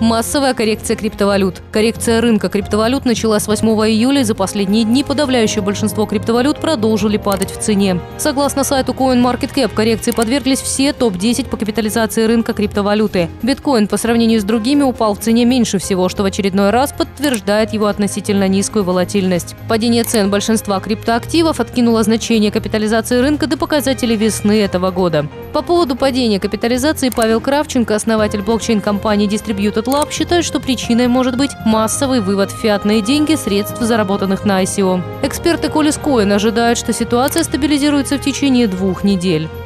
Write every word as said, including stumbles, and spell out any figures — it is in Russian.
Массовая коррекция криптовалют. Коррекция рынка криптовалют началась с восьмого июля, и за последние дни подавляющее большинство криптовалют продолжили падать в цене. Согласно сайту CoinMarketCap, коррекции подверглись все топ десять по капитализации рынка криптовалюты. Биткоин по сравнению с другими упал в цене меньше всего, что в очередной раз подтверждает его относительно низкую волатильность. Падение цен большинства криптоактивов откинуло значение капитализации рынка до показателей весны этого года. По поводу падения капитализации Павел Кравченко, основатель блокчейн-компании Distributed Lab, считает, что причиной может быть массовый вывод в фиатные деньги средств, заработанных на ай си о. Эксперты Coliscoin ожидают, что ситуация стабилизируется в течение двух недель.